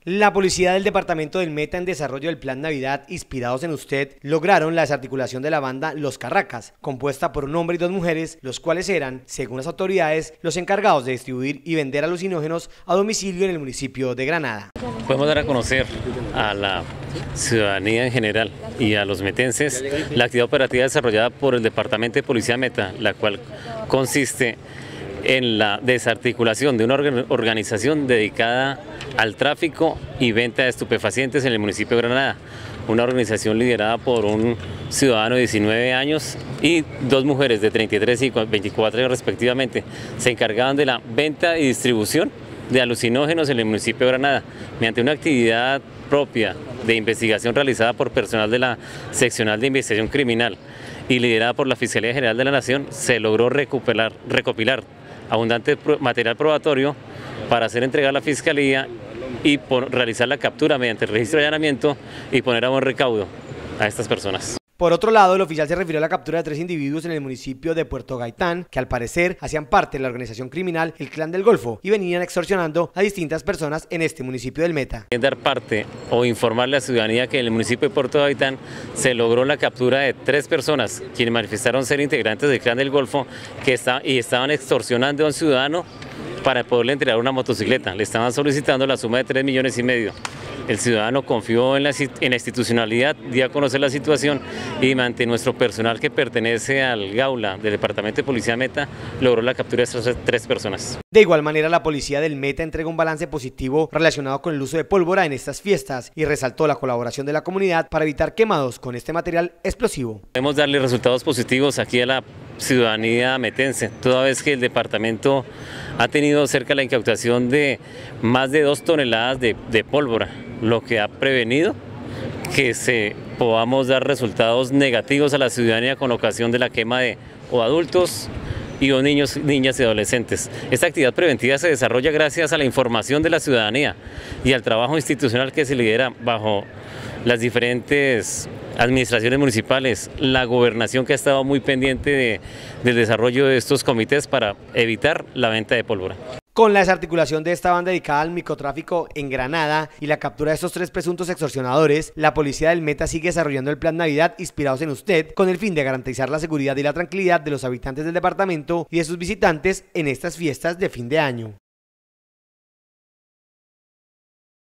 La policía del departamento del Meta, en desarrollo del Plan Navidad Inspirados en Usted, lograron la desarticulación de la banda Los Carracas, compuesta por un hombre y dos mujeres, los cuales eran, según las autoridades, los encargados de distribuir y vender alucinógenos a domicilio en el municipio de Granada. Podemos dar a conocer a la ciudadanía en general y a los metenses la actividad operativa desarrollada por el Departamento de Policía Meta, la cual consiste en la desarticulación de una organización dedicada al tráfico y venta de estupefacientes en el municipio de Granada. Una organización liderada por un ciudadano de 19 años y dos mujeres de 33 y 24 años respectivamente. Se encargaban de la venta y distribución de alucinógenos en el municipio de Granada, mediante una actividad propia de investigación realizada por personal de la Seccional de Investigación Criminal y liderada por la Fiscalía General de la Nación. Se logró recopilar abundante material probatorio para hacer entregar a la Fiscalía y realizar la captura mediante el registro de allanamiento y poner a buen recaudo a estas personas. Por otro lado, el oficial se refirió a la captura de 3 individuos en el municipio de Puerto Gaitán, que al parecer hacían parte de la organización criminal El Clan del Golfo y venían extorsionando a distintas personas en este municipio del Meta. Dar parte o informarle a la ciudadanía que en el municipio de Puerto Gaitán se logró la captura de 3 personas, quienes manifestaron ser integrantes del Clan del Golfo y estaban extorsionando a un ciudadano para poderle entregar una motocicleta. Le estaban solicitando la suma de 3,5 millones. El ciudadano confió en la institucionalidad, dio a conocer la situación y ante nuestro personal que pertenece al Gaula del Departamento de Policía Meta logró la captura de estas 3 personas. De igual manera, la policía del Meta entrega un balance positivo relacionado con el uso de pólvora en estas fiestas y resaltó la colaboración de la comunidad para evitar quemados con este material explosivo. Debemos darle resultados positivos aquí a la ciudadanía metense, toda vez que el departamento ha tenido cerca la incautación de más de 2 toneladas de pólvora, lo que ha prevenido que podamos dar resultados negativos a la ciudadanía con ocasión de la quema de adultos y niños, niñas y adolescentes. Esta actividad preventiva se desarrolla gracias a la información de la ciudadanía y al trabajo institucional que se lidera bajo las diferentes administraciones municipales, la gobernación, que ha estado muy pendiente del desarrollo de estos comités para evitar la venta de pólvora. Con la desarticulación de esta banda dedicada al microtráfico en Granada y la captura de estos 3 presuntos extorsionadores, la policía del Meta sigue desarrollando el Plan Navidad Inspirados en Usted con el fin de garantizar la seguridad y la tranquilidad de los habitantes del departamento y de sus visitantes en estas fiestas de fin de año.